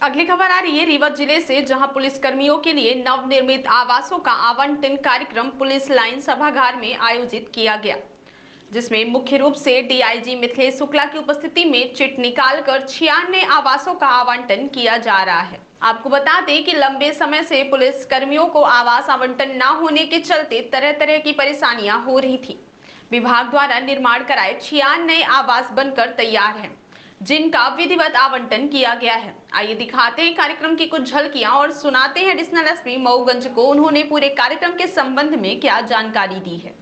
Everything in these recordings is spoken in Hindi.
अगली खबर आ रही है रीवा जिले से, जहां पुलिस कर्मियों के लिए नवनिर्मित आवासों का आवंटन कार्यक्रम पुलिस लाइन सभागार में आयोजित किया गया, जिसमें मुख्य रूप से डीआईजी मिथिलेश शुक्ला की उपस्थिति में चिट निकालकर 96 आवासों का आवंटन किया जा रहा है। आपको बता दें कि लंबे समय से पुलिस कर्मियों को आवास आवंटन न होने के चलते तरह तरह की परेशानियां हो रही थी। विभाग द्वारा निर्माण कराए 96 आवास बनकर तैयार हैं, जिनका विधिवत आवंटन किया गया है। आइए दिखाते हैं कार्यक्रम की कुछ झलकियां और सुनाते हैं एडिशनल एसपी मऊगंज को उन्होंने पूरे कार्यक्रम के संबंध में क्या जानकारी दी है।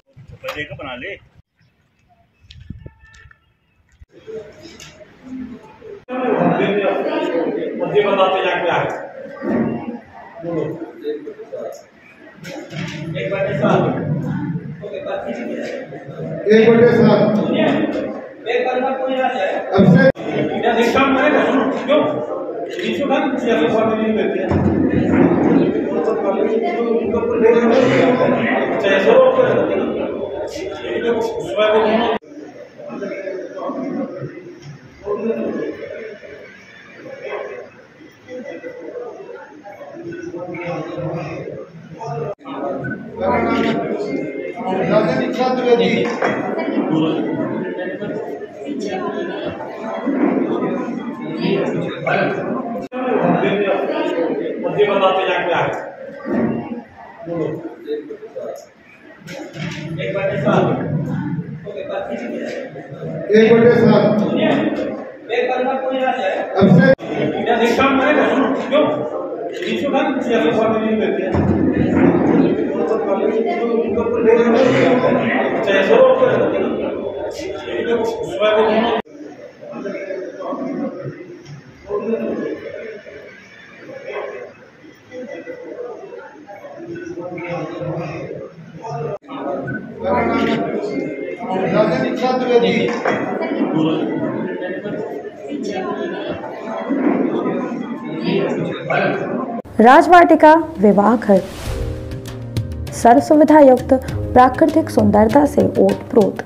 राजवाटिका विवाह घर सर्व सुविधा युक्त प्राकृतिक सुंदरता से ओतप्रोत।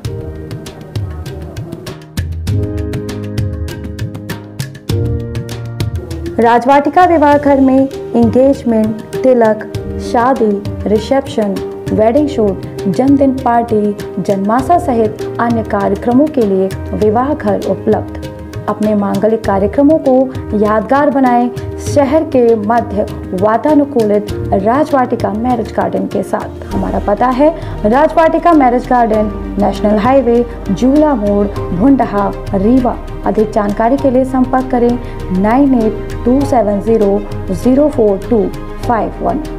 राजवाटिका विवाह घर में एंगेजमेंट, तिलक, शादी, रिसेप्शन, वेडिंग शूट, जन्मदिन पार्टी, जन्माशा सहित अन्य कार्यक्रमों के लिए विवाह घर उपलब्ध। अपने मांगलिक कार्यक्रमों को यादगार बनाएं शहर के मध्य वातानुकूलित राजवाटिका मैरिज गार्डन के साथ। हमारा पता है Rajvatika marriage garden, national highway, Jula मोड़, भुंडहा, रीवा। अधिक जानकारी के लिए संपर्क करें 9827004251।